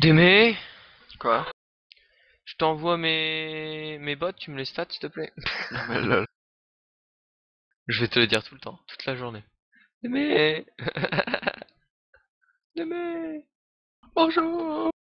Démé, Quoi? je t'envoie mes bots, tu me les stats s'il te plaît. Non mais lol. Je vais te le dire tout le temps, toute la journée. Démé, Démé. Bonjour!